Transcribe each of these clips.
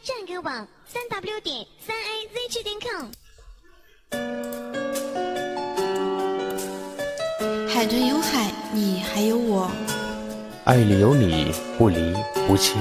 站歌网3w.3azg.com。 海豚有海，你还有我， 爱里有你，不离不弃。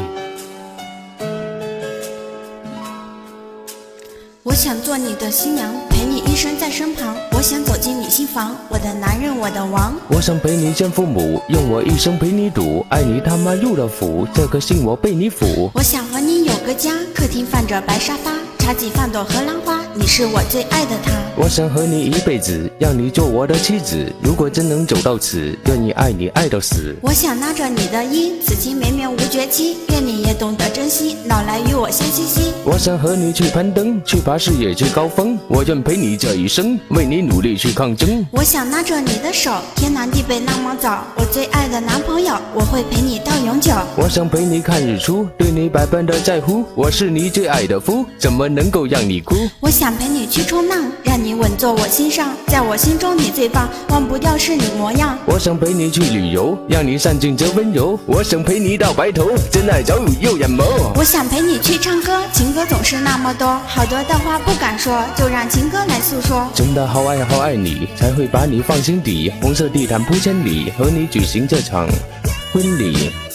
我想做你的新娘，陪你一生在身旁。我想走进你心房，我的男人，我的王。 我想陪你见父母，用我一生陪你赌。爱你他妈入了府，这颗心我被你俘。 我想和你有个家，客厅放着白沙发，茶几放朵荷兰花，你是我最爱的他。 我想和你一辈子，让你做我的妻子。如果真能走到此，愿意爱你爱到死。 我想拉着你的衣，此情绵绵无绝期。愿你也懂得珍惜，老来与我相惜惜。 我想和你去攀登，去爬事业最高峰。我愿陪你这一生，为你努力去抗争。 我想拉着你的手，天南地北那么早。我最爱的男朋友，我会陪你到永久。 我想陪你看日出，对你百般的在乎。我是你最爱的夫，怎么能够让你哭？ 我想陪你去冲浪，让你稳坐我心上。在我心中你最棒，忘不掉是你模样。 我想陪你去旅游，让你散尽这温柔。我想陪你到白头，真爱早已又眼眸。 我想陪你去唱歌，情歌总是那么多，好多的话不敢说，就让情歌来诉说。 真的好爱好爱你，才会把你放心底。红色地毯铺千里，和你举行这场婚礼。